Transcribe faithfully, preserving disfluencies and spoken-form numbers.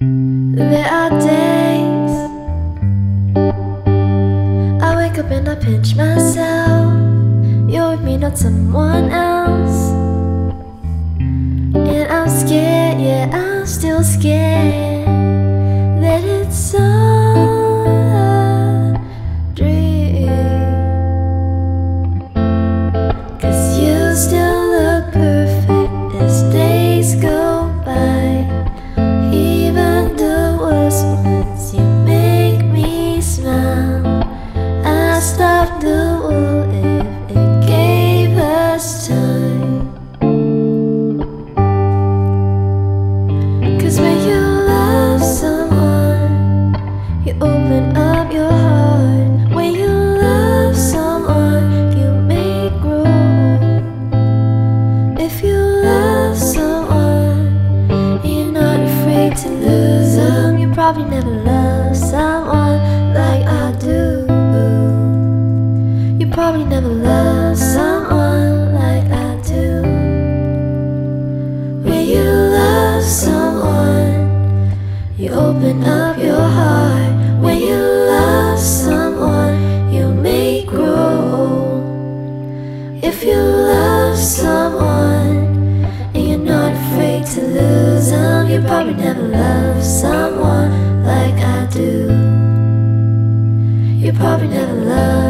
There are days I wake up and I pinch myself. You're with me, not someone else. And I'm scared, yeah, I'm still scared that it's all a dream. 'Cause you still look perfect as days go by. Even the worst ones, you make me smile. I stop the world if it gave us time. 'Cause when you love someone, you open up your heart. When you love someone, you make grow. If you love someone, you're not afraid to lose them. You probably never loved someone like I do. You probably never loved someone like I do. When you love someone, you open up your heart. When you love someone, you make grow. If you love someone and you're not afraid to lose them, you probably never loved someone like I do. You probably never loved